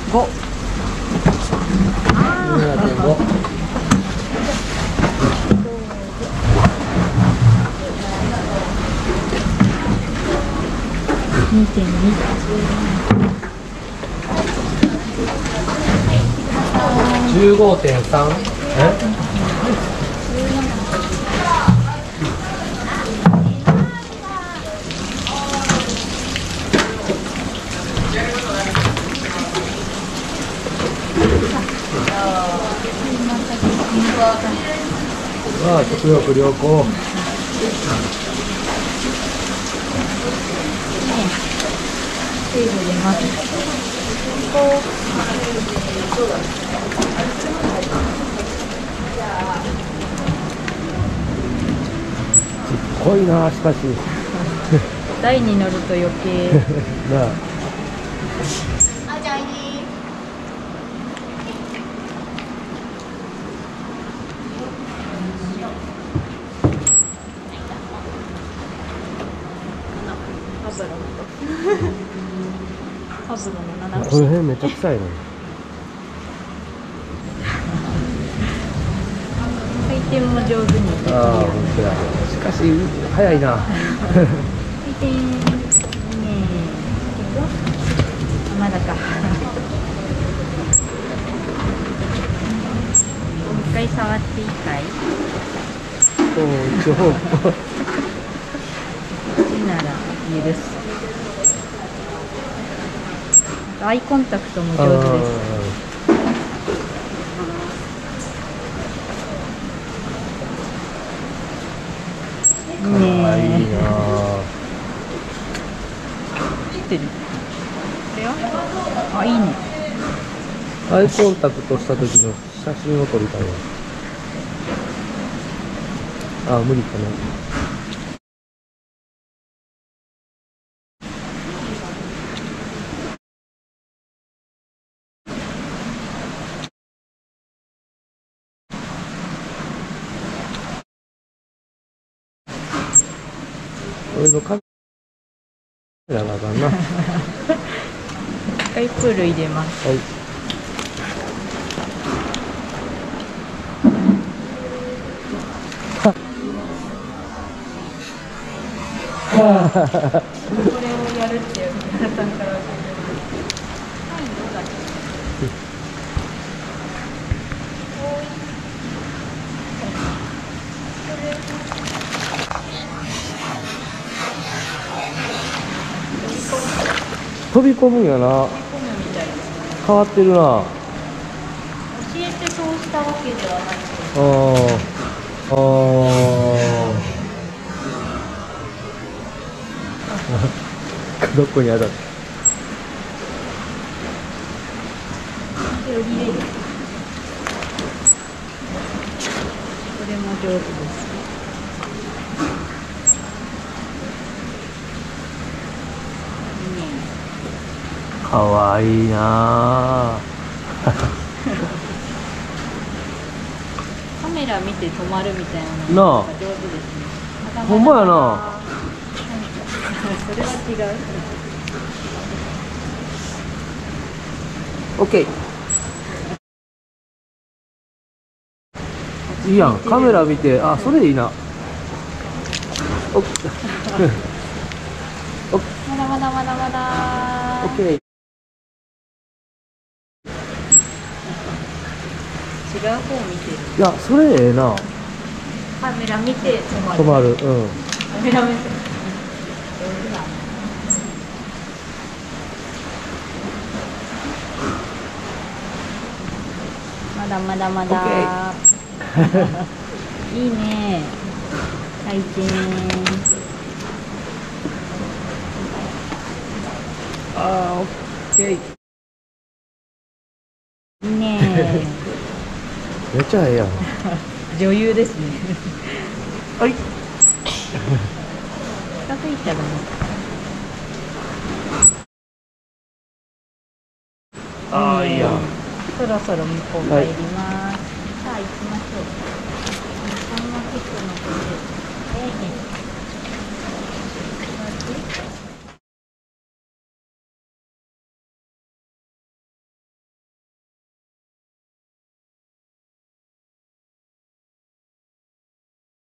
5。 7.5。 2.2。 15.3。ああ、食欲良好。 セーブ出ます。 ちっこいな、しかし。 台に乗ると余計。 なあ。 パブロの7。 この辺めっちゃ臭いね。 回転も上手にできるように。 ああ、本当だ。しかし、早いな。 回転ねえ。まだか。一回触っていいかい？ そう、一応。 なら許す。アイコンタクトも上手です。 かわいいな。 知ってる？これは？あ、いいね。 アイコンタクトした時の写真を撮りたいわ。あ、無理かな。俺のカメラがあかんな。 一回プール入れます。 はい。 これをやるっていう皆さんから教えてもらって。はい、どうだっけ。 飛び込むんやな。変わってるな。 教えてそうしたわけではなく。 ああ。どこに当たった。 これも上手です。 かわいいな。 カメラ見て止まるみたいなのが上手ですね。 ほんまやな。 それは違う。 オッケー。いいやん、カメラ見て、あ、それいいな。おまだまだまだまだ。 オッケー。 違う方見てる。 いや、それええな。 カメラ見て止まる。 止まる、うん。 カメラ見て。上手だ。まだまだまだ。いいね。回転。 あー、オッケー。 いいね。 めっちゃええやん。 女優ですね。 はい。 近づいたらね。 ああ、いいやん。 そろそろ向こう帰ります。さあ行きましょう。こんな結構のことで。